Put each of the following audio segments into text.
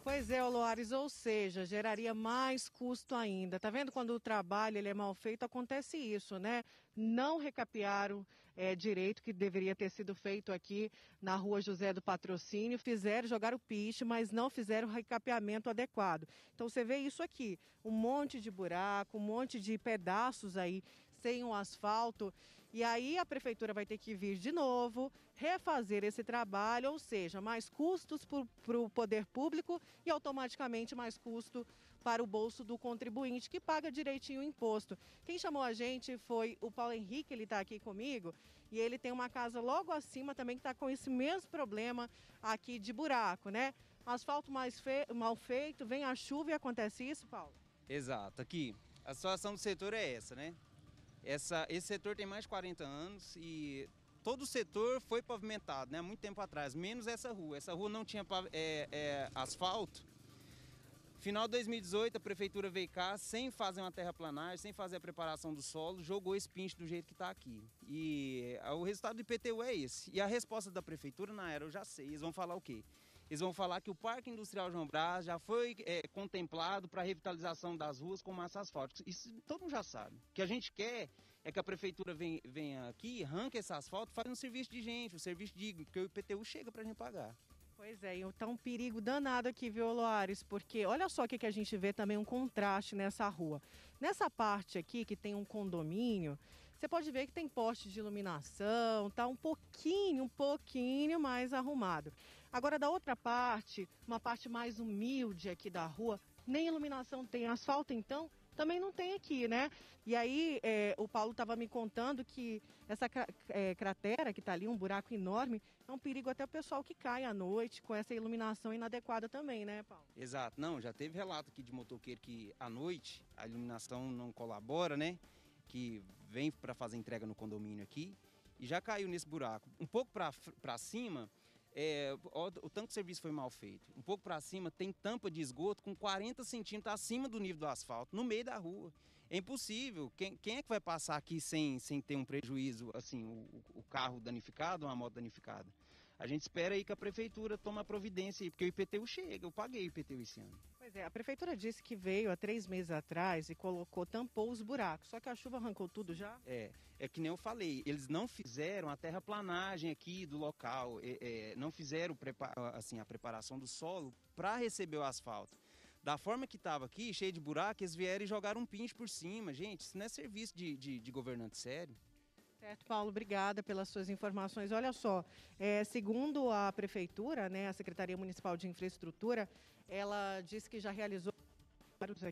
Pois é, Loares, ou seja, geraria mais custo ainda. Tá vendo quando o trabalho ele é mal feito, acontece isso, né? Não recapearam direito que deveria ter sido feito aqui na rua José do Patrocínio, jogaram o piche, mas não fizeram o recapeamento adequado. Então você vê isso aqui, um monte de buraco, um monte de pedaços aí sem o asfalto, e aí a prefeitura vai ter que vir de novo, refazer esse trabalho, ou seja, mais custos para o poder público e automaticamente mais custo para o bolso do contribuinte, que paga direitinho o imposto. Quem chamou a gente foi o Paulo Henrique, ele está aqui comigo, e ele tem uma casa logo acima também que está com esse mesmo problema aqui de buraco, né? Asfalto mal feito, vem a chuva e acontece isso, Paulo? Exato, aqui a situação do setor é essa, né? Esse setor tem mais de 40 anos e todo o setor foi pavimentado, né, há muito tempo atrás, menos essa rua. Essa rua não tinha asfalto. Final de 2018, a prefeitura veio cá sem fazer uma terraplanagem, sem fazer a preparação do solo, jogou esse pinche do jeito que está aqui. E o resultado do IPTU é esse. E a resposta da prefeitura, na era, eu já sei, eles vão falar o quê? Eles vão falar que o Parque Industrial João Brás já foi contemplado para a revitalização das ruas com massa asfáltica. Isso todo mundo já sabe. O que a gente quer é que a prefeitura venha aqui, arranque esse asfalto, faça um serviço de gente, um serviço digno, porque o IPTU chega para a gente pagar. Pois é, então um perigo danado aqui, viu, Loares? Porque olha só o que a gente vê também, um contraste nessa rua. Nessa parte aqui, que tem um condomínio, você pode ver que tem poste de iluminação, tá um pouquinho mais arrumado. Agora, da outra parte, uma parte mais humilde aqui da rua, nem iluminação tem. Asfalto, então, também não tem aqui, né? E aí, o Paulo estava me contando que essa cratera que está ali, um buraco enorme, é um perigo até o pessoal que cai à noite com essa iluminação inadequada também, né, Paulo? Exato. Não, já teve relato aqui de motoqueiro que à noite a iluminação não colabora, né? Que vem para fazer entrega no condomínio aqui e já caiu nesse buraco. Um pouco para cima, o tanque de serviço foi mal feito. Um pouco para cima tem tampa de esgoto com 40 centímetros acima do nível do asfalto, no meio da rua. É impossível. Quem é que vai passar aqui sem ter um prejuízo, assim, o carro danificado, uma moto danificada? A gente espera aí que a prefeitura tome a providência aí, porque o IPTU chega, eu paguei o IPTU esse ano. Pois é, a prefeitura disse que veio há 3 meses atrás e tampou os buracos, só que a chuva arrancou tudo já? É que nem eu falei, eles não fizeram a terraplanagem aqui do local, não fizeram a preparação do solo para receber o asfalto. Da forma que estava aqui, cheio de buraco, eles vieram e jogaram um pinche por cima. Gente, isso não é serviço de governante sério. Certo, Paulo, obrigada pelas suas informações. Olha só, segundo a Prefeitura, né, a Secretaria Municipal de Infraestrutura, ela disse que já realizou vários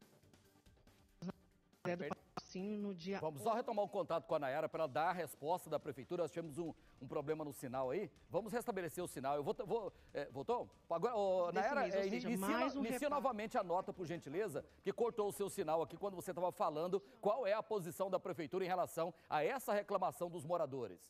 no dia... Vamos só retomar o contato com a Nayara para ela dar a resposta da Prefeitura. Nós tivemos um problema no sinal aí. Vamos restabelecer o sinal. Voltou? Agora, Nayara, inicia novamente a nota, por gentileza, que cortou o seu sinal aqui quando você estava falando qual é a posição da Prefeitura em relação a essa reclamação dos moradores.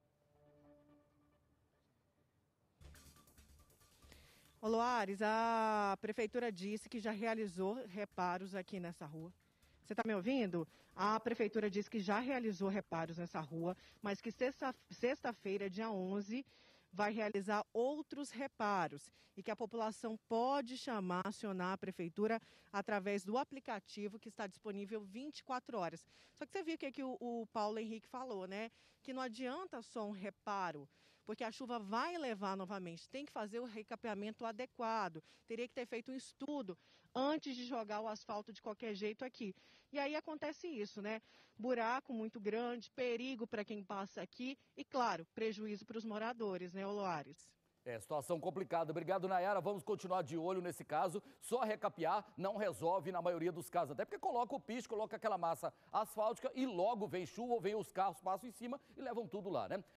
Ô Loares, a Prefeitura disse que já realizou reparos aqui nessa rua. Você está me ouvindo? A Prefeitura disse que já realizou reparos nessa rua, mas que sexta-feira, dia 11, vai realizar outros reparos e que a população pode acionar a Prefeitura através do aplicativo que está disponível 24 horas. Só que você viu que o Paulo Henrique falou, né? Que não adianta só um reparo, porque a chuva vai levar novamente. Tem que fazer o recapeamento adequado. Teria que ter feito um estudo antes de jogar o asfalto de qualquer jeito aqui. E aí acontece isso, né? Buraco muito grande, perigo para quem passa aqui e, claro, prejuízo para os moradores, né, Loares? Situação complicada. Obrigado, Nayara. Vamos continuar de olho nesse caso. Só recapear não resolve na maioria dos casos. Até porque coloca o piche, coloca aquela massa asfáltica e logo vem chuva, vem os carros, passam em cima e levam tudo lá, né?